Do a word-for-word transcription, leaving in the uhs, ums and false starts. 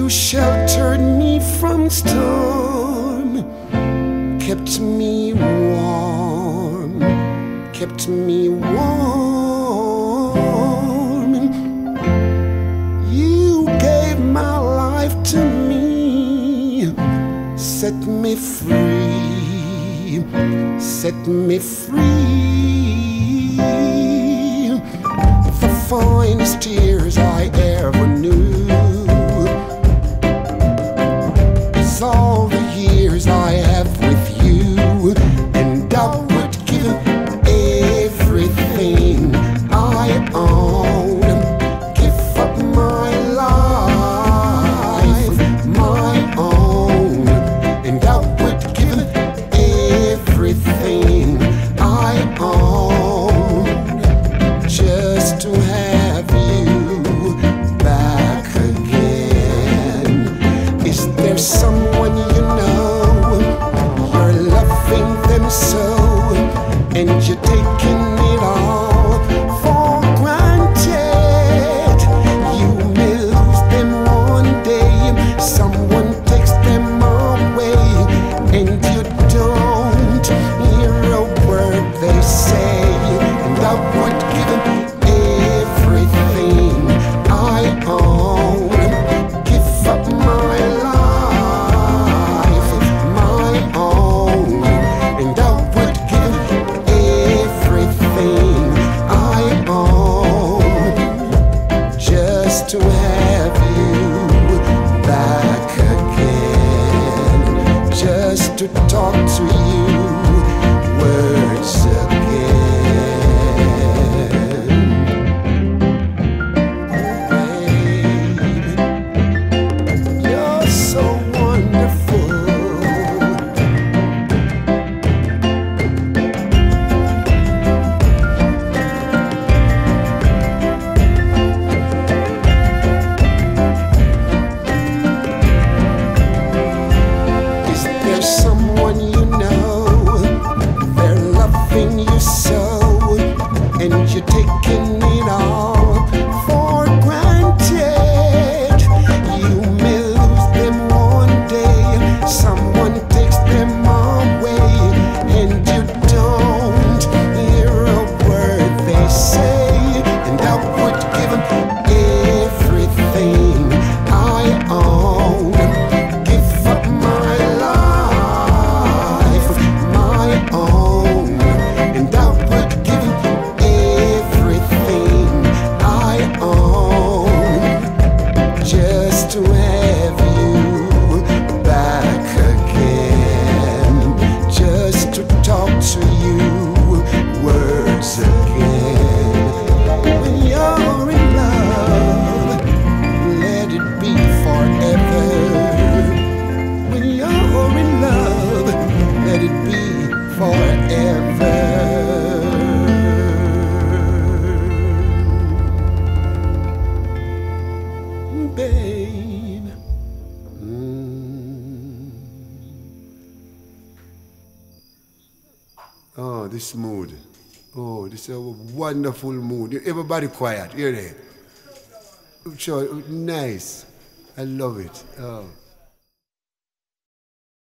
You sheltered me from storm, kept me warm, kept me warm. You gave my life to me, set me free, set me free. The finest tears I ever knew is all the years I have with you, and I would give everything I own, give up my life, my own, and I would give everything I own just to have you back again. Is there someone you know, you're loving them so, and you're taking it all for granted? You may lose them one day, someone takes them away, and you don't hear a word they say. And I would give them everything I own, give up my life, my own, and I would give everything I own just to have you back again, just to talk to you words again. Babe, you're so wonderful. Is there someone you know, they're loving you so, and you're taking it all for granted? You may lose them one day, someone takes them away, and you don't hear a word they say. And I would give them everything I own, give up my life, my own, and I would give them everything I own just to have you back again, just to talk to you words again. When you're in love, let it be forever. When you're in love, let it be forever. Babe. Mm. Oh, this mood. Oh, this is a wonderful mood. Everybody quiet, hear that? Sure, nice. I love it. Oh.